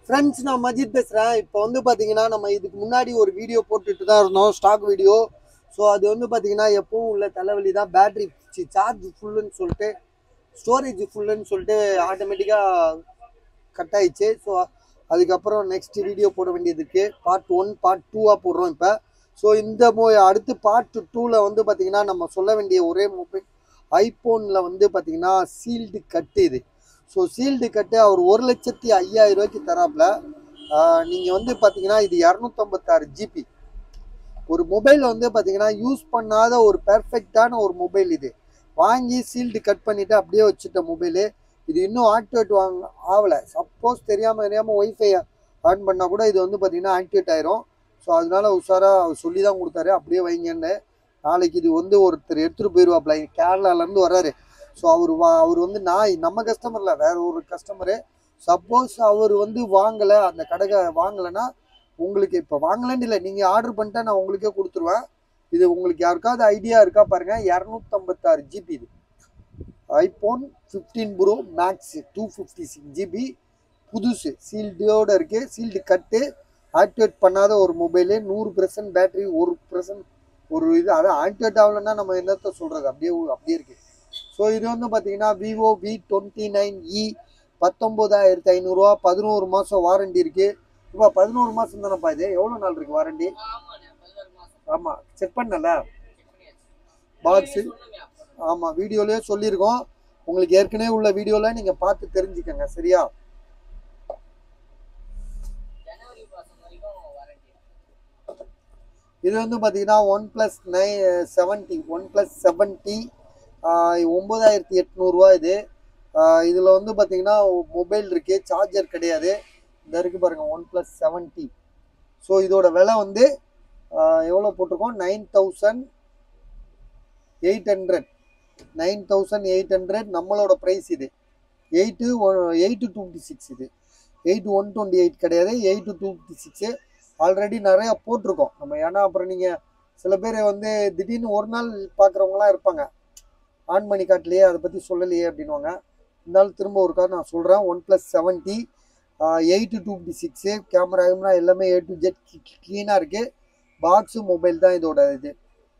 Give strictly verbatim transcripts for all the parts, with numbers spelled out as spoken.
Friends, நான் மஜித் பேசுகிறேன். இப்போ வந்து பார்த்தீங்கன்னா நம்ம இதுக்கு முன்னாடி ஒரு வீடியோ போட்டுட்டு தான் இருந்தோம், ஸ்டாக் வீடியோ. ஸோ அது வந்து பார்த்தீங்கன்னா எப்பவும் உள்ள தலைவலி தான். பேட்ரி சார்ஜ் ஃபுல்லுன்னு சொல்லிட்டு ஸ்டோரேஜ் ஃபுல்லுன்னு சொல்லிட்டு ஆட்டோமேட்டிக்காக கட் ஆயிடுச்சு. ஸோ அதுக்கப்புறம் நெக்ஸ்ட் வீடியோ போட வேண்டியது இருக்குது. பார்ட் ஒன் பார்ட் டூவாக போடுறோம் இப்போ. ஸோ இந்த மோ அடுத்து பார்ட் டூவில் வந்து பார்த்தீங்கன்னா நம்ம சொல்ல வேண்டிய ஒரே மொபைல் ஐஃபோனில் வந்து பார்த்தீங்கன்னா சீல்டு கட்டு இது. ஸோ சீல்டு கட்டு அவர் ஒரு லட்சத்தி ஐயாயிரம் ரூபாய்க்கு தராப்புல. நீங்கள் வந்து பார்த்தீங்கன்னா இது இரநூத்தம்பத்தாறு ஜிபி ஒரு மொபைல் வந்து பார்த்தீங்கன்னா யூஸ் பண்ணாத ஒரு பெர்ஃபெக்டான ஒரு மொபைல் இது. வாங்கி சீல்டு கட் பண்ணிவிட்டு அப்படியே வச்சுட்ட மொபைலு. இது இன்னும் ஆக்டிவேட் வாங்க ஆகலை. சப்போஸ் தெரியாமல் தெரியாமல் ஒய்ஃபை ஆன் பண்ணால் கூட இது வந்து பார்த்தீங்கன்னா ஆக்டிவேட் ஆயிரும். ஸோ அதனால உஷாராக அவர் சொல்லி தான் கொடுத்தாரு, அப்படியே வைங்கன்னு. நாளைக்கு இது வந்து ஒருத்தர் எடுத்துகிட்டு போயிடுவாப்ல, கேரளாலேருந்து வர்றாரு. ஸோ அவர் வா அவர் வந்து நான் நம்ம கஸ்டமரில் வேற ஒரு கஸ்டமரு. சப்போஸ் அவர் வந்து வாங்கலை, அந்த கடைக்கு வாங்கலைன்னா உங்களுக்கு இப்போ வாங்கலன்னு இல்லை, நீங்கள் ஆர்டர் பண்ணிட்டா நான் உங்களுக்கே கொடுத்துருவேன். இது உங்களுக்கு யாருக்காவது ஐடியா இருக்கா பாருங்கள். இரநூத்தம்பத்தாறு ஜிபி இது iPhone fifteen pro max two fifty six GB புதுசு சீல்டோடு இருக்குது. சீல்டு கட்டு ஆக்டிவேட் பண்ணாத ஒரு மொபைலு. நூறு பர்சன்ட் பேட்டரி, ஒரு பர்சன்ட் ஒரு இது. அதை ஆக்டிவேட் ஆகலைன்னா நம்ம என்னத்த சொல்கிறது, அப்படியே அப்படியே இருக்குது. ஸோ இது வந்து பார்த்தீங்கன்னா Vivo V twenty nine e பத்தொம்போதாயிரத்தி ஐநூறுரூவா, பதினோரு மாதம் வாரண்டி இருக்குது. இப்போ பதினோரு மாதம் தானேப்பா இது? எவ்வளோ நாள் இருக்குது வாரண்டி? ஆமாம், செக் பண்ணல பாக்ஸு. ஆமாம், வீடியோலேயே சொல்லியிருக்கோம். உங்களுக்கு ஏற்கனவே உள்ள வீடியோவில் நீங்கள் பார்த்து தெரிஞ்சுக்கங்க, சரியா? இது வந்து பார்த்தீங்கன்னா one plus nine seventy one plus seventy ஒம்பதாயிரத்தி எட்நூறுரூவா இது. இதில் வந்து பார்த்தீங்கன்னா மொபைல் இருக்குது, சார்ஜர் கிடையாது. இந்த இருக்குது பாருங்கள், ஒன் ப்ளஸ் செவன்ட்டி. ஸோ இதோட விலை வந்து எவ்வளோ போட்டிருக்கோம்? Nine thousand eight hundred nine thousand eight hundred நம்மளோட ப்ரைஸ் இது. Eight eight two fifty six இது. எயிட் ஒன் டுவெண்ட்டி எயிட் கிடையாது, eight two fifty six. Already நிறையா போட்டிருக்கோம் நம்ம. ஏன்னா அப்புறம் நீங்கள் சில பேர் வந்து திடீர்னு ஒரு நாள் பார்க்குறவங்களாம் இருப்பாங்க, ஆன் பண்ணி காட்டலையே, அதை பற்றி சொல்லலையே அப்படின்வாங்க. இருந்தாலும் திரும்ப ஒரு கார் நான் சொல்கிறேன். One plus seventy eight two fifty six. Camera camera எல்லாமே ஏ டு ஜெட் க்ளீனாக இருக்குது. பாக்ஸு மொபைல் தான் இதோட இது.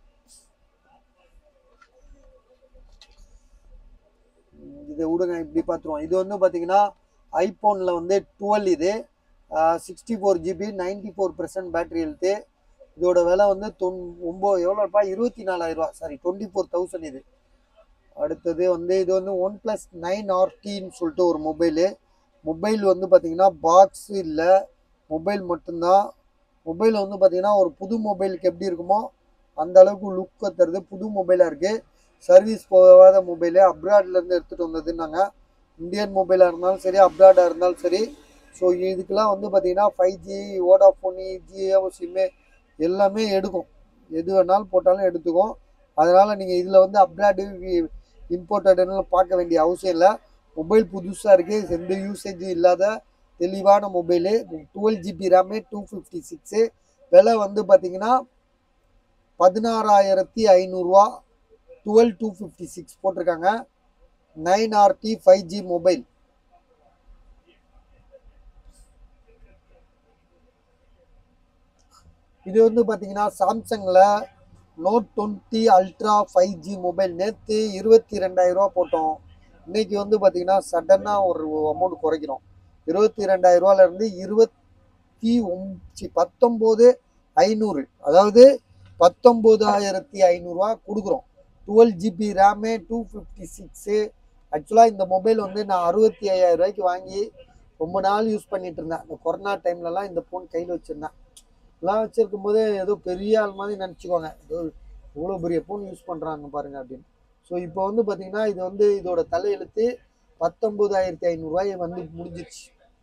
இதை விடுங்க, இப்படி பார்த்துருவோம். இது வந்து பார்த்தீங்கன்னா ஐஃபோனில் வந்து டுவெல் இது. Sixty four GB ninety four percent battery health. இதோட விலை வந்து தொன் ஒம்பது எவ்வளோப்பா இருபத்தி நாலாயிரரூவா சாரி டுவெண்ட்டி ஃபோர் தௌசண்ட் இது. அடுத்தது வந்து இது வந்து ஒன் ப்ளஸ் நைன் ஆர்டின்னு சொல்லிட்டு ஒரு மொபைலு. மொபைல் வந்து பார்த்தீங்கன்னா பாக்ஸு இல்லை, மொபைல் மட்டும்தான். மொபைல் வந்து பார்த்தீங்கன்னா ஒரு புது மொபைலுக்கு எப்படி இருக்குமோ அந்த அளவுக்கு லுக்கை தருது. புது மொபைலாக இருக்குது. சர்வீஸ் போகாத மொபைலு, அப்ராட்லேருந்து எடுத்துகிட்டு வந்ததுன்னாங்க. இந்தியன் மொபைலாக இருந்தாலும் சரி, அப்ராடாக இருந்தாலும் சரி. ஸோ இதுக்கெலாம் வந்து பார்த்தீங்கன்னா five G Vodafone Jio sim எல்லாமே எடுக்கும். எது வேணாலும் போட்டாலும் எடுத்துக்கும். அதனால் நீங்கள் இதில் வந்து அப்ராடு இம்போர்ட்டடுன்னு பார்க்க வேண்டிய அவசியம் இல்லை. மொபைல் புதுசாக இருக்குது, எந்த யூசேஜும் இல்லாத தெளிவான mobile. Twelve GB RAM, two fifty six. விலை வந்து பார்த்தீங்கன்னா பதினாறாயிரத்தி ஐநூறுரூவா. டுவெல் டூ ஃபிஃப்டி சிக்ஸ் போட்டிருக்காங்க. Nine RT five G mobile. இது வந்து பார்த்தீங்கன்னா சாம்சங்கில் note twenty ultra five G mobile. நேற்று இருபத்தி ரெண்டாயிரரூவா போட்டோம். இன்றைக்கி வந்து பார்த்தீங்கன்னா சடனாக ஒரு அமௌண்ட் குறைக்கிறோம். இருபத்தி ரெண்டாயிரரூவாலேருந்து இருபத்தி ஒம்பி பத்தொம்போது ஐநூறு அதாவது பத்தொம்போதாயிரத்தி ஐநூறுரூவா கொடுக்குறோம். Twelve GB RAM, two fifty six. ஆக்சுவலாக இந்த மொபைல் வந்து நான் அறுபத்தி ஐயாயிரம் ரூபாய்க்கு வாங்கி ரொம்ப நாள் யூஸ் பண்ணிகிட்டு இருந்தேன். இந்த கொரோனா டைம்லலாம் இந்த ஃபோன் கையில் வச்சுருந்தேன். எல்லாம் வச்சுருக்கும் போது ஏதோ பெரிய ஆள் மாதிரி நினச்சிக்கோங்க, ஏதோ இவ்வளோ பெரிய ஃபோன் யூஸ் பண்ணுறாங்க பாருங்கள் அப்படின்னு. ஸோ இப்போ வந்து பார்த்தீங்கன்னா இது வந்து இதோட தலையெழுத்து பத்தொம்போதாயிரத்தி ஐநூறுரூவாய் வந்து முடிஞ்சிச்சு.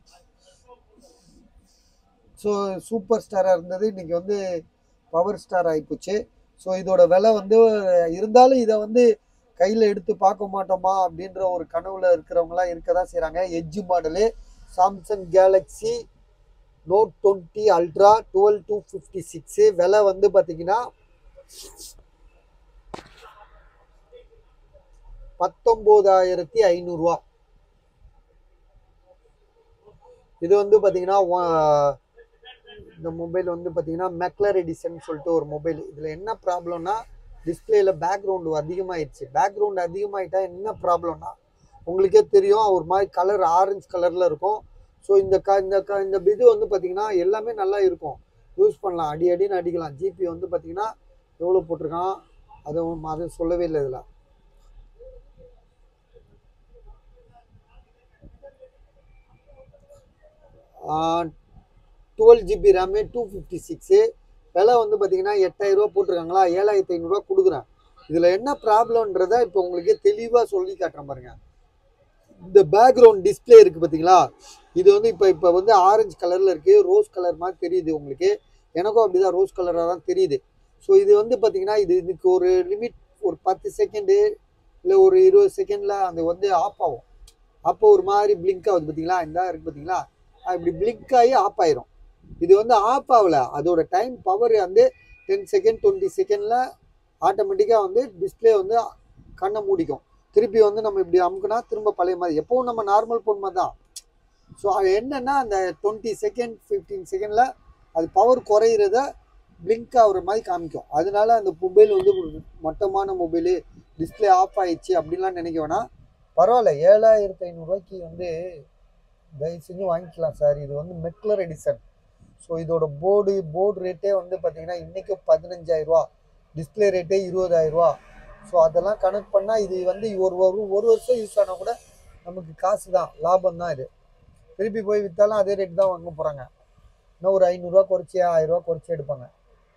ஸோ சூப்பர் ஸ்டாராக இருந்தது, இன்றைக்கி வந்து பவர் ஸ்டார் ஆகிப்போச்சு. ஸோ இதோட விலை வந்து இருந்தாலும் இதை வந்து கையில் எடுத்து பார்க்க மாட்டோமா அப்படின்ற ஒரு கனவுல இருக்கிறவங்களாம் இருக்க தான் செய்கிறாங்க. Edge model Samsung Galaxy note twenty ultra twelve two fifty six. விலை வந்து பார்த்தீங்கன்னா பத்தொம்போதாயிரத்தி ஐநூறுரூவா. இது வந்து பார்த்தீங்கன்னா இந்த மொபைல் வந்து பார்த்தீங்கன்னா மெக்லர் எடிசன் சொல்லிட்டு ஒரு மொபைல். இதில் என்ன ப்ராப்ளம்னா டிஸ்பிளேல பேக்ரவுண்டு அதிகமாகிடுச்சு. பேக்ரவுண்டு அதிகமாகிட்டா என்ன ப்ராப்ளம்னா உங்களுக்கே தெரியும், ஒரு மாதிரி கலர் ஆரஞ்சு கலரில் இருக்கும். ஸோ இந்த க இந்த க இந்த இது வந்து பார்த்தீங்கன்னா எல்லாமே நல்லா இருக்கும், யூஸ் பண்ணலாம், அடி அடின்னு அடிக்கலாம். ஜிபி வந்து பார்த்தீங்கன்னா எவ்வளோ போட்டிருக்கான் அதை அதை சொல்லவே இல்லை இதில். Twelve GB RAM two fifty six விலை வந்து பார்த்தீங்கன்னா எட்டாயிரம் ரூபா போட்டிருக்காங்களா, ஏழாயிரத்தி ஐநூறுரூவா கொடுக்குறேன். இதில் என்ன ப்ராப்ளம்ன்றதை இப்போ உங்களுக்கு தெளிவாக சொல்லி காட்டுறேன் பாருங்க. இந்த பேக்ரவுண்ட் டிஸ்பிளே இருக்குது பார்த்தீங்களா, இது வந்து இப்போ இப்போ வந்து ஆரஞ்சு கலரில் இருக்குது, ரோஸ் கலர் மாதிரி தெரியுது உங்களுக்கு. எனக்கும் அப்படி தான் ரோஸ் கலராக தான் தெரியுது. ஸோ இது வந்து பார்த்தீங்கன்னா இது இதுக்கு ஒரு லிமிட், ஒரு பத்து செகண்டு இல்லை ஒரு இருபது செகண்டில் அந்த வந்து ஆஃப் ஆகும். அப்போ ஒரு மாதிரி பிளிங்க் ஆகுது பார்த்தீங்களா, இந்த இருக்குது பார்த்தீங்களா, இப்படி பிளிங்க் ஆகி ஆஃப் ஆயிரும். இது வந்து ஆஃப் ஆகலை, அதோட டைம் பவர் வந்து டென் செகண்ட் டுவெண்ட்டி செகண்டில் ஆட்டோமேட்டிக்காக வந்து டிஸ்பிளே வந்து கண்ணை மூடிக்கும். திருப்பி வந்து நம்ம இப்படி அமுக்குனா திரும்ப பழைய மாதிரி எப்பவும் நம்ம நார்மல் ஃபோன் மாதிரி தான். ஸோ அது என்னென்னா அந்த டுவெண்ட்டி செகண்ட் ஃபிஃப்டீன் செகண்டில் அது பவர் குறையிறத பிளிங்க் ஆகுற மாதிரி காமிக்கும். அதனால அந்த மொபைல் வந்து மட்டமான மொபைலு, டிஸ்பிளே ஆஃப் ஆயிடுச்சு அப்படின்லாம் நினைக்க வேணாம். பரவாயில்ல, ஏழாயிரத்தி ஐநூறுரூவாய்க்கு வந்து தயவு செஞ்சு வாங்கிக்கலாம் சார். இது வந்து மெக்லர் எடிசன். ஸோ இதோட போர்டு போர்டு ரேட்டே வந்து பார்த்தீங்கன்னா இன்றைக்கி பதினஞ்சாயிரரூவா, டிஸ்பிளே ரேட்டே இருபதாயிரரூவா. ஸோ அதெல்லாம் கனெக்ட் பண்ணால் இது வந்து ஒரு ஒரு ஒரு வருஷம் யூஸ் ஆனால் கூட நமக்கு காசு தான், லாபம் தான். இது திருப்பி போய் விற்றாலும் அதே ரேட் தான் வாங்க போகிறாங்க. இன்னும் ஒரு ஐநூறுரூவா குறைச்சி ஆயிரரூவா குறைச்சி எடுப்பாங்க.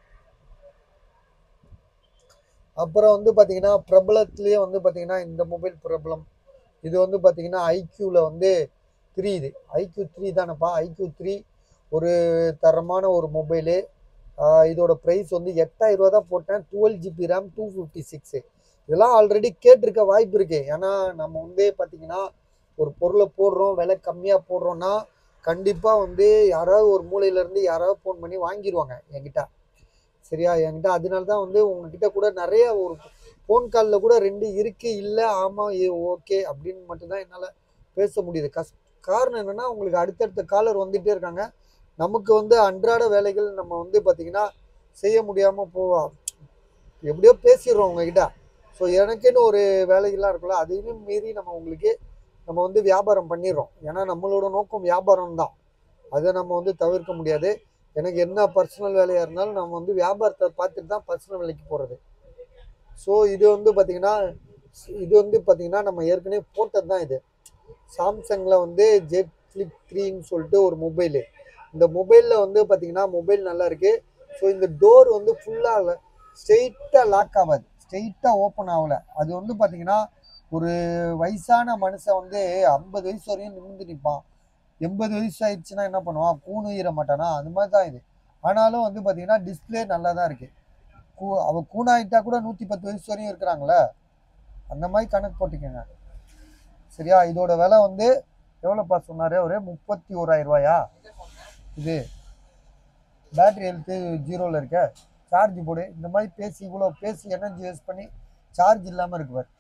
அப்புறம் வந்து பார்த்தீங்கன்னா பிரபலத்துலேயே வந்து பார்த்தீங்கன்னா இந்த மொபைல் பிரபலம். இது வந்து பார்த்தீங்கன்னா ஐக்யூவில் வந்து த்ரீ, இது ஐக்யூ த்ரீ தானேப்பா, ஐக்யூ த்ரீ ஒரு தரமான ஒரு மொபைலு. இதோட ப்ரைஸ் வந்து எட்டாயிரம் ரூபா தான் போட்டேன். Twelve GB RAM two fifty six இதெல்லாம் ஆல்ரெடி கேட்டிருக்க வாய்ப்பு இருக்குது. ஏன்னா நம்ம வந்து பார்த்திங்கன்னா ஒரு பொருளை போடுறோம், விலை கம்மியாக போடுறோன்னா கண்டிப்பாக வந்து யாராவது ஒரு மூலையிலேருந்து யாராவது ஃபோன் பண்ணி வாங்கிடுவாங்க என்கிட்ட, சரியா? என்கிட்ட அதனால தான் வந்து உங்ககிட்ட கூட நிறைய ஒரு ஃபோன் காலில் கூட ரெண்டு இருக்குது, இல்லை ஆமாம் ஓகே அப்படின்னு மட்டும்தான் என்னால் பேச முடியுது. கஷ் காரணம் என்னென்னா உங்களுக்கு அடுத்தடுத்த காலர் வந்துகிட்டே இருக்காங்க. நமக்கு வந்து அன்றாட வேலைகள் நம்ம வந்து பார்த்திங்கன்னா செய்ய முடியாமல் போவோம், எப்படியோ பேசிடுறோம் உங்ககிட்ட. ஸோ எனக்குன்னு ஒரு வேலைகள்லாம் இருக்குல்ல, அதையும் மீறி நம்ம உங்களுக்கு நம்ம வந்து வியாபாரம் பண்ணிடுறோம். ஏன்னா நம்மளோட நோக்கம் வியாபாரம் தான், அதை நம்ம வந்து தவிர்க்க முடியாது. எனக்கு என்ன பர்சனல் வேலையாக இருந்தாலும் நம்ம வந்து வியாபாரத்தை பார்த்துட்டு தான் பர்சனல் வேலைக்கு போகிறது. ஸோ இது வந்து பார்த்திங்கன்னா இது வந்து பார்த்திங்கன்னா நம்ம ஏற்கனவே போட்டது தான். இது சாம்சங்கில் வந்து ஜெட் ஃப்ளிப் த்ரீன்னு சொல்லிட்டு ஒரு மொபைலு. இந்த மொபைலில் வந்து பார்த்திங்கன்னா மொபைல் நல்லா இருக்குது. ஸோ இந்த டோர் வந்து ஃபுல்லாக ஸ்ட்ரெயிட்டாக லாக் ஆகாது, ஸ்ட்ரெயிட்டாக ஓப்பன் ஆகலை. அது வந்து பார்த்திங்கன்னா ஒரு வயசான மனுஷன் வந்து ஐம்பது வயசு வரையும் நிமிர்ந்து நிற்பான், எண்பது வயசு ஆயிடுச்சுன்னா என்ன பண்ணுவான், கூணுயிர மாட்டானா, அது மாதிரி தான் இது. ஆனாலும் வந்து பார்த்திங்கன்னா டிஸ்பிளே நல்லா தான் இருக்குது. கூ அவள் கூணாயிட்டா கூட நூற்றி பத்து வயசு வரையும் இருக்கிறாங்களே, அந்த மாதிரி கணக்கு போட்டுக்கோங்க, சரியா? இதோட விலை வந்து எவ்வளோப்பா சொன்னார் ஒரு முப்பத்தி ஓராயிரம் ரூபாயா? இது பேட்ரி ஹெல்த்து ஜீரோவில் இருக்க, சார்ஜ் போடு. இந்த மாதிரி பேசி இவ்வளோ பேசி எனர்ஜி வேஸ்ட் பண்ணி சார்ஜ் இல்லாமல் இருக்குவார்.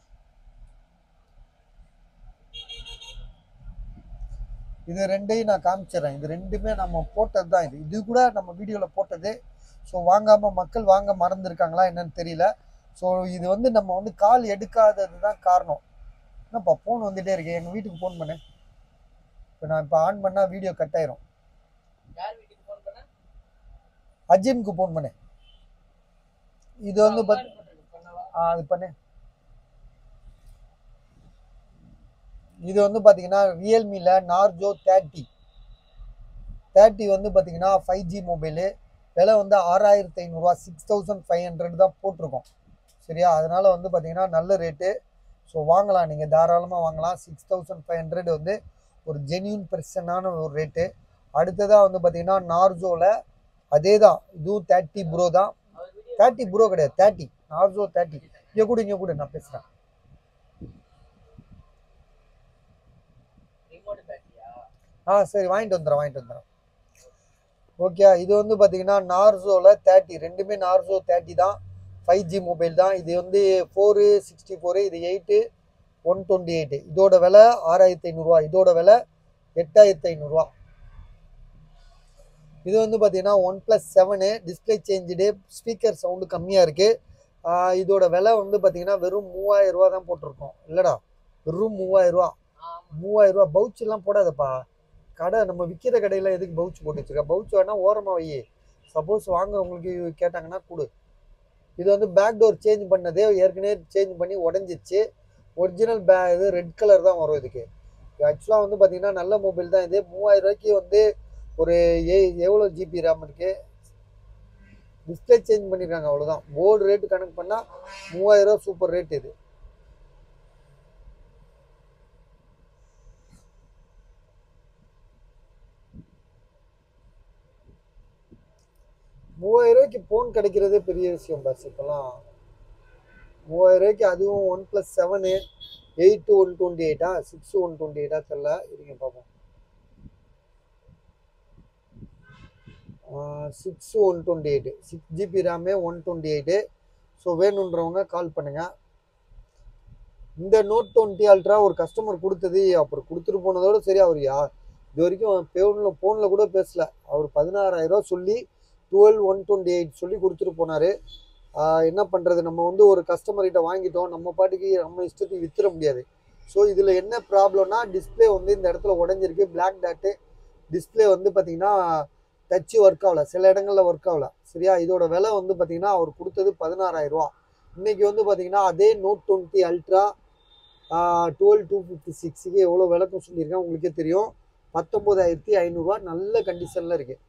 இது ரெண்டையும் நான் காமிச்சிடறேன். இது ரெண்டுமே நம்ம போட்டது தான். இது இது கூட நம்ம வீடியோவில் போட்டது. ஸோ வாங்காமல் மக்கள் வாங்க மறந்துருக்காங்களா என்னன்னு தெரியல. ஸோ இது வந்து நம்ம வந்து கால் எடுக்காதது தான் காரணம். என்னப்பா ஃபோன் வந்துகிட்டே இருக்கு, எங்கள் வீட்டுக்கு ஃபோன் பண்ணேன். இப்போ நான் இப்போ ஆன் பண்ணால் வீடியோ கட் ஆயிரும். அஜிம்க்கு ஃபோன் பண்ணேன். இது வந்து அது பண்ணேன். இது வந்து பார்த்தீங்கன்னா ரியல்மியில் நார்ஜோ தேர்ட்டி தேர்ட்டி வந்து பார்த்தீங்கன்னா ஃபைவ் ஜி மொபைலு. விலை வந்து ஆறாயிரத்தி ஐநூறுரூவா, சிக்ஸ் தௌசண்ட் ஃபைவ் ஹண்ட்ரட் தான் போட்டிருக்கோம், சரியா? அதனால் வந்து பார்த்தீங்கன்னா நல்ல ரேட்டு. ஸோ வாங்கலாம், நீங்கள் தாராளமாக வாங்கலாம். சிக்ஸ் தௌசண்ட் ஃபைவ் ஹண்ட்ரட் வந்து ஒரு ஜென்யூன் பெர்சனான ஒரு ரேட்டு. அடுத்ததாக வந்து பார்த்தீங்கன்னா நார்ஜோவில் அதே தான், இதுவும் தேர்ட்டி ப்ரோ தான். தேர்ட்டி ப்ரோ கிடையாது, தேர்ட்டி நார்ஜோ தேர்ட்டி. இங்கே கூட இங்கே கூட நான் பேசுகிறேன். ஆ சரி, வாங்கிட்டு வந்துடுறேன் வாங்கிட்டு வந்துடுறேன் ஓகே. இது வந்து பார்த்தீங்கன்னா நார்ஜோவில் தேர்ட்டி, ரெண்டுமே நார்ஜோ தேர்ட்டி தான், ஃபைவ் ஜி மொபைல் தான். இது வந்து ஃபோரு சிக்ஸ்டி ஃபோரு, இது எயிட்டு ஒன் டுவெண்ட்டி எயிட்டு. இதோட விலை ஆறாயிரத்தி ஐநூறுரூவா, இதோட விலை எட்டாயிரத்தி ஐநூறுரூவா. இது வந்து பார்த்தீங்கன்னா one plus seven display change, speaker sound கம்மியாக இருக்குது. இதோட விலை வந்து பார்த்தீங்கன்னா வெறும் மூவாயிரம் ரூபா தான் போட்டிருக்கோம். இல்லைடா, வெறும் மூவாயிரம் ரூபா மூவாயிரம் ரூபா பவுச்செல்லாம் போடாதப்பா. கடை நம்ம விற்கிற கடையில் எதுக்கு பவுச் போட்டு வச்சுருக்கா? பவுச் வேணால் ஓரமாக வை, சப்போஸ் வாங்குறவங்களுக்கு கேட்டாங்கன்னா கொடு. இது வந்து பேக் டோர் சேஞ்ச் பண்ணதே ஏற்கனவே சேஞ்ச் பண்ணி உடஞ்சிச்சு. ஒரிஜினல் பே இது ரெட் கலர் தான் வரும் இதுக்கு. ஆக்சுவலாக வந்து பார்த்தீங்கன்னா நல்ல மொபைல் தான் இது. மூவாயிரம் ரூபாய்க்கு வந்து ஒரு ஏ எவ்வளோ ஜிபி ரேம் இருக்குது, டிஸ்பிளே சேஞ்ச் பண்ணியிருக்காங்க, அவ்வளோதான். போர்டு ரேட்டு கணக்கு பண்ணால் மூவாயிரம் ரூபா சூப்பர் ரேட் இது. மூவாயிரம் ரூபாய்க்கு ஃபோன் கிடைக்கிறதே பெரிய விஷயம் பஸ். இப்போலாம் மூவாயிரம் ரூபாய்க்கு, அதுவும் one plus seven eight one twenty எயிட்டா சிக்ஸ் ஒன் டுவெண்ட்டி எயிட்டா தெரில, இருங்க பார்ப்போம். Six one twenty eight six GB ரேமே ஒன் டுவெண்ட்டி எயிட்டு. ஸோ வேணுன்றவங்க கால் பண்ணுங்கள். இந்த நோட் டுவெண்ட்டி அல்ட்ரா ஒரு கஸ்டமர் கொடுத்தது, அப்புறம் கொடுத்துட்டு போனதோடு சரி. அவர் யா இது வரைக்கும் ஃபோனில் ஃபோனில் கூட பேசல. அவர் பதினாறாயிரம் ரூபா சொல்லி டுவெல் ஒன் டுவெண்ட்டி எயிட் சொல்லி கொடுத்துட்டு போனார். என்ன பண்ணுறது, நம்ம வந்து ஒரு கஸ்டமர்கிட்ட வாங்கிட்டோம், நம்ம பாட்டுக்கு நம்ம இஷ்டத்துக்கு வித்துற முடியாது. ஸோ இதில் என்ன ப்ராப்ளம்னா, டிஸ்பிளே வந்து இந்த இடத்துல உடஞ்சிருக்கு, பிளாக் டாட்டு. டிஸ்பிளே வந்து பார்த்திங்கன்னா டச்சு ஒர்க் ஆகலை, சில இடங்களில் ஒர்க் ஆகலை, சரியா. இதோட விலை வந்து பார்த்திங்கன்னா அவர் கொடுத்தது பதினாறாயிரம் ரூபா. இன்றைக்கி வந்து பார்த்திங்கன்னா அதே note twenty ultra twelve two fifty சிக்ஸுக்கு எவ்வளோ விளக்கம் சொல்லியிருக்கேன் உங்களுக்கே தெரியும். பத்தொம்போதாயிரத்தி ஐநூறுரூவா நல்ல கண்டிஷனில் இருக்குது.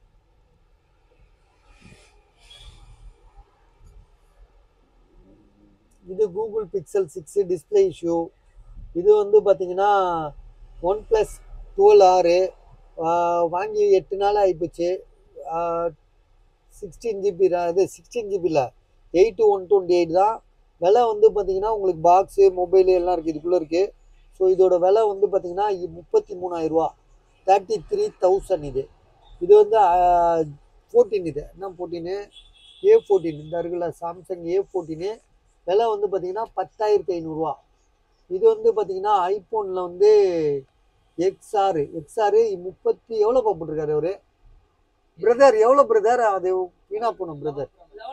இது Google Pixel six display issue. இது வந்து பார்த்தீங்கன்னா ஒன் ப்ளஸ் டுவெல் ஆறு வாங்கி எட்டு நாள் ஆகிப்போச்சு. சிக்ஸ்டீன் ஜிபி இது சிக்ஸ்டீன் ஜிபியில் எயிட்டு ஒன் டுவெண்ட்டி எயிட் தான். விலை வந்து பார்த்தீங்கன்னா உங்களுக்கு பாக்ஸு மொபைலு எல்லாம் இருக்குது, இதுக்குள்ளே இருக்குது. ஸோ இதோட விலை வந்து பார்த்தீங்கன்னா முப்பத்தி மூணாயிரரூவா, தேர்ட்டி த்ரீ தௌசண்ட். இது இது வந்து ஃபோர்டீன், இது என்ன ஃபோர்டீனு ஏ ஃபோர்டீன் இந்த இருக்குல்ல, சாம்சங் ஏ ஃபோர்டீனு. விலை வந்து பார்த்தீங்கன்னா பத்தாயிரத்தி ஐநூறுரூவா. இது வந்து பார்த்தீங்கன்னா ஐஃபோனில் வந்து எக்ஸ்ஆர் எக்ஸ்ஆர் முப்பத்தி எவ்வளோ போட்டிருக்காரு அவரு பிரதர்? எவ்வளோ பிரதர் அது வீணா போகணும் பிரதர்?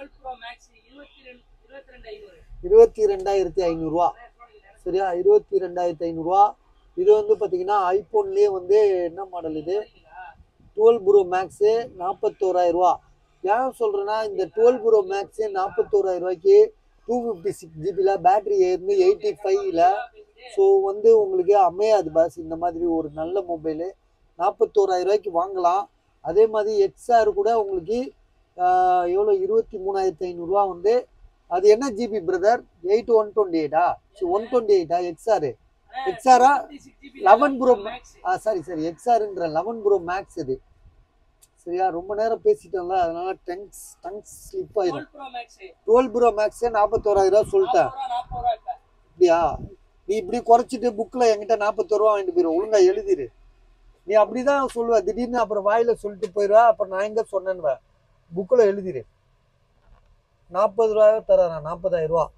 இருபத்தி ரெண்டாயிரத்தி ஐநூறுரூவா, சரியா, இருபத்தி ரெண்டாயிரத்தி ஐநூறுரூவா. இது வந்து பார்த்தீங்கன்னா ஐஃபோன்லேயே வந்து என்ன மாடல் இது, டுவெல் ப்ரோ மேக்ஸு நாற்பத்தோராயிரரூவா. ஏன் சொல்கிறேன்னா, இந்த டுவெல் ப்ரோ மேக்ஸு நாற்பத்தோராயிரம் ரூபாய்க்கு டூ ஃபிஃப்டி சிக்ஸ் ஜிபியில் பேட்ரி ஏறினு எயிட்டி ஃபைவ்ல ஸோ வந்து உங்களுக்கு அமையாது பாஸ். இந்த மாதிரி ஒரு நல்ல மொபைலு நாற்பத்தோராயிரம் ரூபாய்க்கு வாங்கலாம். அதே மாதிரி எக்ஸ்ஆர் கூட உங்களுக்கு எவ்வளோ இருபத்தி மூணாயிரத்தி ஐநூறுரூவா வந்து. அது என்ன GB brother? Eight one twenty எயிட்டா ஒன் டுவெண்ட்டி எயிட்டா எக்ஸ்ஆர் எக்ஸ்ஆரா eleven pro ah sorry sorry எக்ஸ்ஆர்ன்ற லெவன் ப்ரோ மேக்ஸ். இது சரியா, ரொம்ப நேரம் பேசிட்டோம்ல, அதனால டங்ஸ் டங்ஸ் ஸ்லிப் ஆயிடும். டுவெல் ப்ரோ மேக்ஸே நாற்பத்தோராயிரம் ரூபா சொல்லிட்டேன். அப்படியா? நீ இப்படி குறைச்சிட்டு புக்கில் என்கிட்ட நாற்பத்தோரு ரூபா வாங்கிட்டு போயிடும். ஒழுங்கா எழுதிரு. நீ அப்படிதான் சொல்லுவ, திடீர்னு அப்புறம் வாயில சொல்லிட்டு போயிடுவா. அப்புறம் நான் எங்க சொன்னேன்னு புக்கில் எழுதிரு. நாற்பது ரூபாயோ தரானா? நாற்பதாயிரம் ரூபா.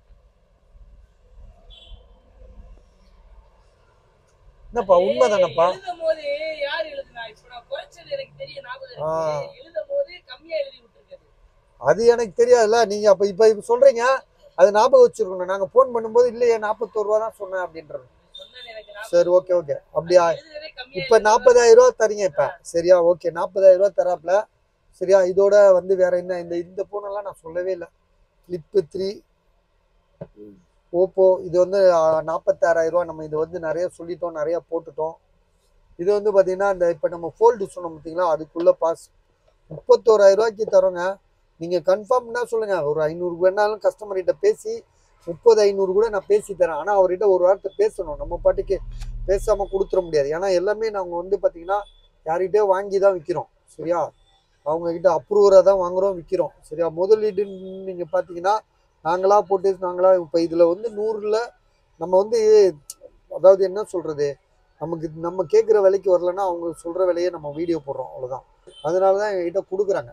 என்னப்பா உண்மைதானப்பா? அது எனக்கு தெரியாதுல்ல. நீங்க அப்ப இப்ப இப்ப சொல்றீங்க, அது ஞாபகம் வச்சிருக்கணும். நாங்க போன் பண்ணும்போது இல்லையே நாற்பத்தோரு ரூபா தான் சொன்னேன் அப்படின்றது. சரி, ஓகே ஓகே. அப்படியா? இப்ப நாற்பதாயிரம் ரூபா தரீங்க இப்ப, சரியா? ஓகே, நாற்பதாயிரம் ரூபா தராப்ல, சரியா. இதோட வந்து வேற என்ன, இந்த இந்த போனெல்லாம் நான் சொல்லவே இல்லை. கிளிப்பு த்ரீ ஓப்போ, இது வந்து நாற்பத்தாறாயிரம் ரூபா. நம்ம இது வந்து நிறைய சொல்லிட்டோம், நிறைய போட்டுட்டோம். இது வந்து பார்த்தீங்கன்னா இந்த இப்போ நம்ம ஃபோல்டு சொன்னோம் பார்த்தீங்களா, அதுக்குள்ளே பாஸ் முப்பத்தோராயிரம் ரூபாய்க்கு தரோங்க. நீங்கள் கன்ஃபார்ம்னா சொல்லுங்கள். ஒரு ஐநூறு வேணாலும் கஸ்டமர்கிட்ட பேசி முப்பது ஐநூறு கூட நான் பேசி தரேன். ஆனால் அவர்கிட்ட ஒரு வார்த்தை பேசணும். நம்ம பாட்டுக்கு பேசாமல் கொடுத்துட முடியாது. ஏன்னா எல்லாமே நாங்கள் வந்து பார்த்தீங்கன்னா யார்கிட்டயோ வாங்கி தான் விற்கிறோம், சரியா. அவங்கக்கிட்ட அப்ரூவராக தான் வாங்குகிறோம், விற்கிறோம், சரியா. முதலீடுன்னு நீங்கள் பார்த்தீங்கன்னா நாங்களாக போட்டு நாங்களாக இப்போ இதில் வந்து நூறில் நம்ம வந்து அதாவது என்ன சொல்கிறது, நமக்கு நம்ம கேட்குற விலைக்கு வரலன்னா அவங்க சொல்கிற விலையை நம்ம வீடியோ போடுறோம், அவ்வளோதான். அதனால தான் எங்ககிட்ட கொடுக்குறாங்க.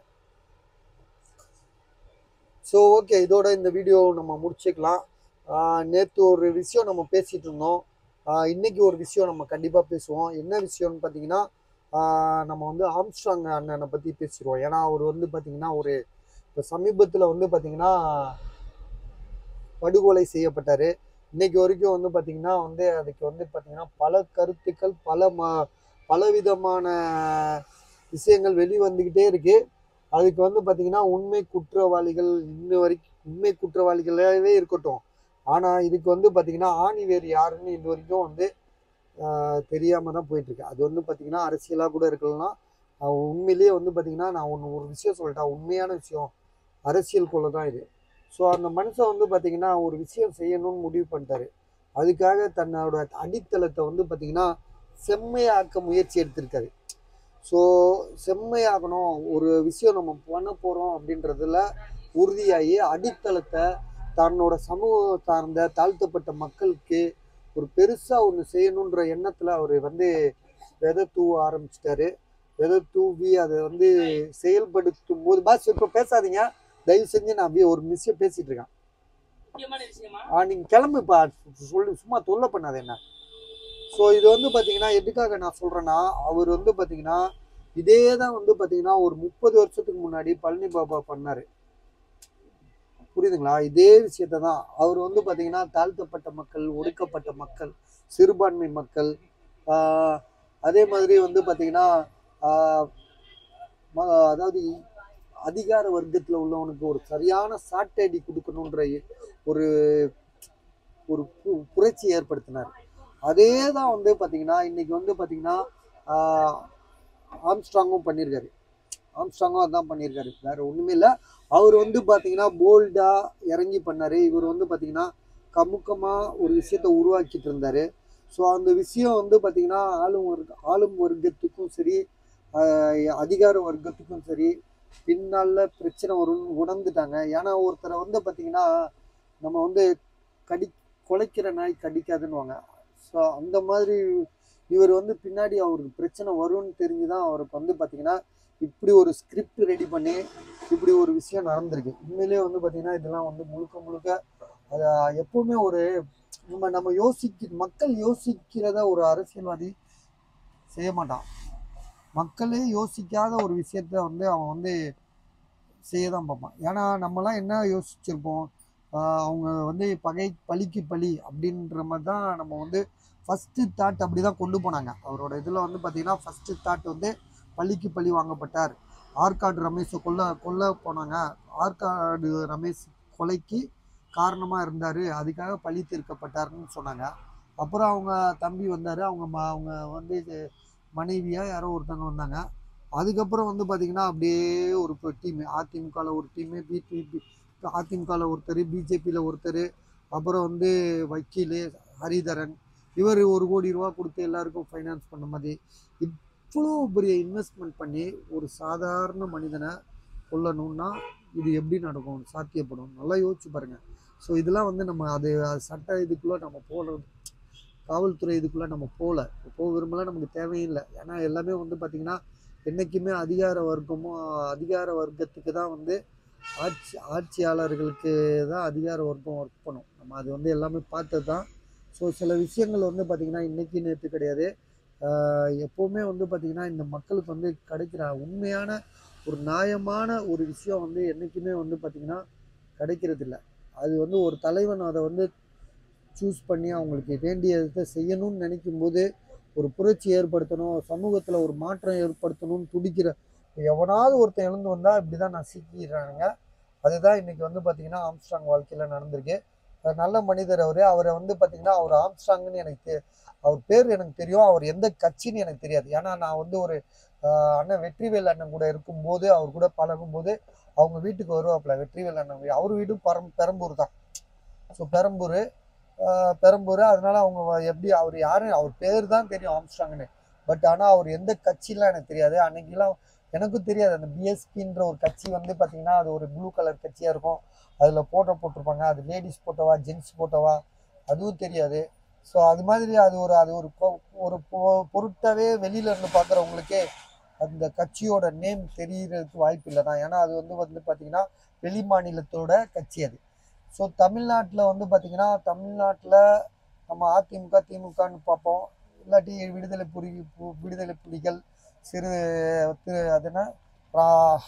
ஸோ ஓகே, இதோட இந்த வீடியோ நம்ம முடிச்சுக்கலாம். நேற்று ஒரு விஷயம் நம்ம பேசிகிட்டு இருந்தோம், இன்றைக்கி ஒரு விஷயம் நம்ம கண்டிப்பாக பேசுவோம். என்ன விஷயம்னு பார்த்தீங்கன்னா, நம்ம வந்து ஆம்ஸ்ட்ராங் அண்ணனை பற்றி பேசிடுவோம். ஏன்னா அவர் வந்து பார்த்திங்கன்னா ஒரு இப்போ சமீபத்தில் வந்து பார்த்திங்கன்னா படுகொலை செய்யப்பட்டார். இன்னைக்கு வரைக்கும் வந்து பார்த்திங்கன்னா வந்து அதுக்கு வந்து பார்த்திங்கன்னா பல கருத்துக்கள் பல ம பலவிதமான விஷயங்கள் வெளிவந்துக்கிட்டே இருக்குது. அதுக்கு வந்து பார்த்திங்கன்னா உண்மை குற்றவாளிகள் இன்ன வரைக்கும் உண்மை குற்றவாளிகளாகவே இருக்கட்டும். ஆனால் இதுக்கு வந்து பார்த்திங்கன்னா ஆணி வேறு யாருன்னு இது வரைக்கும் வந்து தெரியாமல் தான் போயிட்டுருக்கு. அது வந்து பார்த்திங்கன்னா அரசியலாக கூட இருக்கலாம். உண்மையிலேயே வந்து பார்த்திங்கன்னா நான் ஒன்று ஒரு விஷயம் சொல்லிட்டேன், உண்மையான விஷயம் அரசியலுக்குள்ள தான் இது. ஸோ அந்த மனுஷன் வந்து பார்த்திங்கன்னா ஒரு விஷயம் செய்யணும்னு முடிவு பண்ணிட்டாரு. அதுக்காக தன்னோட அடித்தளத்தை வந்து பார்த்திங்கன்னா செம்மையாக்க முயற்சி எடுத்திருக்காரு. ஸோ செம்மையாகணும் ஒரு விஷயம் நம்ம பண்ண போகிறோம் அப்படின்றதுல உறுதியாகி அடித்தளத்தை தன்னோட சமூகம் சார்ந்த தாழ்த்தப்பட்ட மக்களுக்கு ஒரு பெருசாக ஒன்று செய்யணுன்ற எண்ணத்தில் அவர் வந்து விதை தூவ ஆரம்பிச்சிட்டாரு. விதை தூவி அதை வந்து செயல்படுத்தும் போது பாஸ் இப்போ பேசாதீங்க தயவு செஞ்சு, நான் அப்படியே ஒரு விஷயம் பேசிட்டு இருக்கேன். ஆ நீங்கள் கிளம்புப்பா, சொல்லு, சும்மா தொல்லை பண்ணாது என்ன. ஸோ இது வந்து பார்த்தீங்கன்னா எதுக்காக நான் சொல்கிறேன்னா, அவர் வந்து பார்த்தீங்கன்னா இதே தான் வந்து பார்த்தீங்கன்னா ஒரு முப்பது வருஷத்துக்கு முன்னாடி பழனி பாபா பண்ணார். புரியுதுங்களா? இதே விஷயத்த தான் அவர் வந்து பார்த்தீங்கன்னா தாழ்த்தப்பட்ட மக்கள், ஒடுக்கப்பட்ட மக்கள், சிறுபான்மை மக்கள், அதே மாதிரி வந்து பார்த்தீங்கன்னா அதாவது அதிகார வர்க்கத்தில் உள்ளவனுக்கு ஒரு சரியான சாட்டடி கொடுக்கணுன்ற ஒரு ஒரு புரட்சி ஏற்படுத்தினார். அதே தான் வந்து பார்த்தீங்கன்னா இன்னைக்கு வந்து பார்த்தீங்கன்னா ஆம்ஸ்ட்ராங்கும் பண்ணியிருக்காரு. ஆம்ஸ்ட்ராங்கும் அதான் பண்ணியிருக்காரு, வேற ஒன்றுமே இல்லை. அவர் வந்து பார்த்தீங்கன்னா போல்டாக இறங்கி பண்ணார். இவர் வந்து பார்த்தீங்கன்னா கமுக்கமாக ஒரு விஷயத்த உருவாக்கிட்டு இருந்தார். ஸோ அந்த விஷயம் வந்து பார்த்தீங்கன்னா ஆளும் வர்க்க ஆளும் வர்க்கத்துக்கும் சரி அதிகார வர்க்கத்துக்கும் சரி பின்னால பிரச்சனை வரும்னு உணர்ந்துட்டாங்க. ஏன்னா ஒருத்தரை வந்து பார்த்தீங்கன்னா நம்ம வந்து கடி குலைக்கிற நாய் கடிக்காதுன்னுவாங்க. ஸோ அந்த மாதிரி இவர் வந்து பின்னாடி அவருக்கு பிரச்சனை வரும்னு தெரிஞ்சுதான் அவருக்கு வந்து பார்த்தீங்கன்னா இப்படி ஒரு ஸ்கிரிப்ட் ரெடி பண்ணி இப்படி ஒரு விஷயம் நடந்திருக்கு. உண்மையிலேயே வந்து பார்த்தீங்கன்னா இதெல்லாம் வந்து முழுக்க முழுக்க அதை எப்பவுமே ஒரு நம்ம நம்ம யோசிக்க மக்கள் யோசிக்கிறத ஒரு அரசியல்வாதி செய்ய மாட்டான். மக்களே யோசிக்காத ஒரு விஷயத்த வந்து அவன் வந்து செய்ய தான் பார்ப்பான். ஏன்னா நம்மலாம் என்ன யோசிச்சிருப்போம், அவங்க வந்து பகை பழிக்கு பழி அப்படின்ற மாதிரி தான் நம்ம வந்து ஃபஸ்ட்டு தாட் அப்படி தான் கொண்டு போனாங்க. அவரோட இதில் வந்து பார்த்திங்கன்னா ஃபஸ்ட்டு தாட் வந்து பழிக்கு பழி வாங்கப்பட்டார். ஆற்காடு ரமேஷை கொல்ல கொல்ல போனாங்க. ஆற்காடு ரமேஷ் கொலைக்கு காரணமாக இருந்தார், அதுக்காக பழி தீர்க்கப்பட்டார்னு சொன்னாங்க. அப்புறம் அவங்க தம்பி வந்தார், அவங்க அவங்க வந்து மனைவியாக யாரோ ஒருத்தவங்க வந்தாங்க. அதுக்கப்புறம் வந்து பார்த்திங்கன்னா அப்படியே ஒரு டீமு அதிமுகவில் ஒரு டீமு, பிடிபி அதிமுகவில் ஒருத்தர், பிஜேபியில் ஒருத்தர், அப்புறம் வந்து வக்கீல் ஹரிதரன், இவர் ஒரு கோடி ரூபா கொடுத்து எல்லாருக்கும் ஃபைனான்ஸ் பண்ண மாதிரி இவ்வளோ பெரிய இன்வெஸ்ட்மெண்ட் பண்ணி ஒரு சாதாரண மனிதனை கொல்லணும்னா இது எப்படி நடக்கும், சாத்தியப்படும்? நல்லா யோசிச்சு பாருங்கள். ஸோ இதெல்லாம் வந்து நம்ம அது சட்ட இதுக்குள்ளே நம்ம போகிறது, காவல்துறை இதுக்குள்ளே நம்ம போகல, போக விரும்பலாம், நமக்கு தேவையில்லை. ஏன்னா எல்லாமே வந்து பார்த்திங்கன்னா என்றைக்குமே அதிகார வர்க்கமும் அதிகார வர்க்கத்துக்கு தான் வந்து ஆட்சி ஆட்சியாளர்களுக்கு தான் அதிகார வர்க்கம் ஒர்க் பண்ணும். நம்ம அது வந்து எல்லாமே பார்த்தது தான். ஸோ சில விஷயங்கள் வந்து பார்த்திங்கன்னா இன்றைக்கி நேற்று கிடையாது, எப்போவுமே வந்து பார்த்திங்கன்னா இந்த மக்களுக்கு வந்து கிடைக்கிற உண்மையான ஒரு நியாயமான ஒரு விஷயம் வந்து என்றைக்குமே வந்து பார்த்திங்கன்னா கிடைக்கிறதில்ல. அது வந்து ஒரு தலைவன் அதை வந்து சூஸ் பண்ணி அவங்களுக்கு வேண்டியதை செய்யணும்னு நினைக்கும் போது ஒரு புரட்சி ஏற்படுத்தணும், சமூகத்தில் ஒரு மாற்றம் ஏற்படுத்தணும்னு துடிக்கிற எவனாவது ஒருத்தன் எழுந்து வந்தால் இப்படி தான் நான் சிக்கிடுறாங்க. அதுதான் இன்றைக்கி வந்து பார்த்திங்கன்னா ஆம்ஸ்ட்ராங் வாழ்க்கையில் நடந்திருக்கு. நல்ல மனிதர் அவர். அவரை வந்து பார்த்திங்கன்னா அவர் ஆம்ஸ்ட்ராங்னு எனக்கு அவர் பேர் எனக்கு தெரியும், அவர் எந்த கட்சின்னு எனக்கு தெரியாது. ஏன்னா நான் வந்து ஒரு அண்ணன் வெற்றிவேல் அண்ணன் கூட இருக்கும்போது அவர் கூட பழகும்போது அவங்க வீட்டுக்கு வருவாப்புல. வெற்றிவேல் அண்ணன் அவர் வீடும் பரம் பெரம்பூர் தான். ஸோ பெரம்பூர் பெரம்பூர் அதனால அவங்க எப்படி அவர் யாரும் அவர் பேர் தான் தெரியும் ஆம்ஸ்ட்ராங்னு. பட் ஆனால் அவர் எந்த கட்சிலாம் எனக்கு தெரியாது. அன்னைக்கெல்லாம் எனக்கும் தெரியாது. அந்த பிஎஸ்பின்ற ஒரு கட்சி வந்து பார்த்திங்கன்னா அது ஒரு ப்ளூ கலர் கட்சியாக இருக்கும், அதில் ஃபோட்டோ போட்டிருப்பாங்க, அது லேடிஸ் ஃபோட்டோவா ஜென்ஸ் ஃபோட்டோவா அதுவும் தெரியாது. ஸோ அது மாதிரி அது ஒரு அது ஒரு ஒரு பொருட்டாவே வெளியில இருந்து பார்க்குறவங்களுக்கே அந்த கட்சியோட நேம் தெரியறதுக்கு வாய்ப்பு இல்லை தான். ஏன்னா அது வந்து வந்து பார்த்திங்கன்னா வெளி மாநிலத்தோட கட்சி அது. ஸோ தமிழ்நாட்டில் வந்து பார்த்திங்கன்னா தமிழ்நாட்டில் நம்ம அதிமுக திமுகன்னு பார்ப்போம், இல்லாட்டி விடுதலை புலி விடுதலை புலிகள் சிறு திரு அதுனா ரா-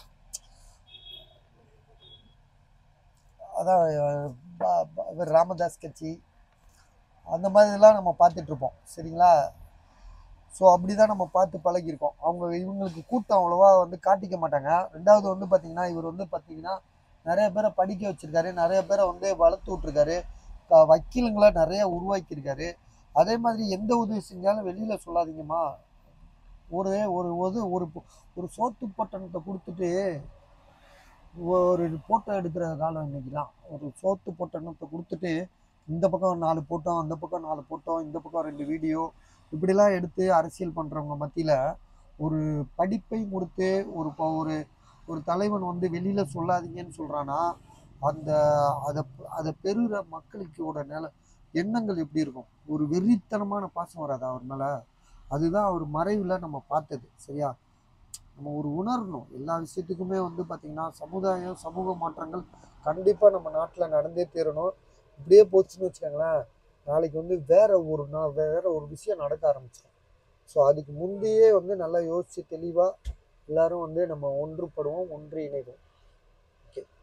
அதான் பா- பா- இவர் ராமதாஸ் கட்சி அந்த மாதிரிலாம் நம்ம பார்த்துட்டு இருப்போம் சரிங்களா. ஸோ அப்படி தான் நம்ம பார்த்து பழகியிருக்கோம். அவங்க இவங்களுக்கு கூட்டம் அவ்வளோவா வந்து காட்டிக்க மாட்டாங்க. ரெண்டாவது வந்து பார்த்தீங்கன்னா இவர் வந்து பார்த்தீங்கன்னா நிறைய பேரை படிக்க வச்சிருக்காரு, நிறைய பேரை வந்து வளர்த்து விட்ருக்காரு, க- வக்கீலுங்களை நிறைய உருவாக்கியிருக்காரு. அதே மாதிரி எந்த உதவி செஞ்சாலும் வெளியில சொல்லாதீங்கம்மா. ஒரு ஒரு ஒரு ஒரு ஒரு சோத்து பொட்டணத்தை கொடுத்துட்டு ஒரு ஃபோட்டோ எடுக்கிற காலம் இன்னைக்குலாம். ஒரு சோத்து பொட்டணத்தை கொடுத்துட்டு இந்த பக்கம் நாலு போட்டோம், அந்த பக்கம் நாலு போட்டோம், இந்த பக்கம் ரெண்டு வீடியோ இப்படிலாம் எடுத்து அரசியல் பண்ணுறவங்க மத்தியில் ஒரு படிப்பை முடித்து ஒரு ப- ஒரு ஒரு தலைவன் வந்து வெளியில் சொல்லாதீங்கன்னு சொல்கிறான்னா அந்த அதை அதை பெறுகிற மக்களுக்கோட நில எண்ணங்கள் எப்படி இருக்கும்? ஒரு வெறித்தனமான பாசம் வராது அவர் மேலே. அதுதான் அவர் மறைவில் நம்ம பார்த்தது சரியா. நம்ம ஒரு உணரணும் எல்லா விஷயத்துக்குமே வந்து பார்த்திங்கன்னா சமுதாயம் சமூக மாற்றங்கள் கண்டிப்பாக நம்ம நாட்டில் நடந்தே தீரணும். இப்படியே போச்சுன்னு வச்சுக்கோங்களேன், நாளைக்கு வந்து வேற ஒரு நான் வேற ஒரு விஷயம் நடக்க ஆரம்பிச்சிடும். ஸோ அதுக்கு முந்தையே வந்து நல்லா யோசித்து தெளிவாக எல்லாரும் வந்து நம்ம ஒன்றுபடுவோம், ஒன்று இணைவோம். ஓகே.